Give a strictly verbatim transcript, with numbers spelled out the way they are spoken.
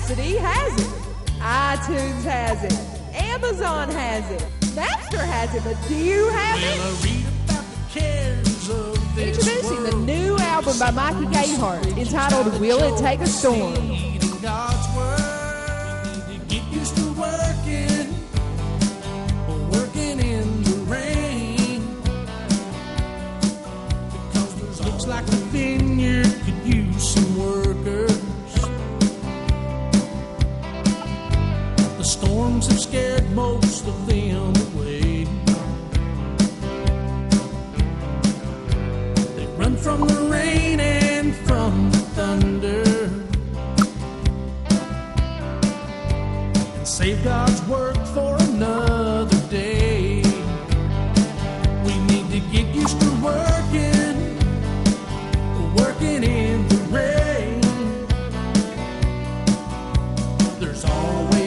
Rhapsody has it. iTunes has it. Amazon has it. Napster has it. But do you have it? Well, I read about the cares of this Introducing the world. new album by Mikey Gayheart entitled Will It Take a Storm? In God's word, you need to get used to working, working in the rain, because it looks like the vineyard could use some workers. The storms have scared most of them away. They run from the rain and from the thunder, and save God's work for another day. We need to get used to working, working in the rain. There's always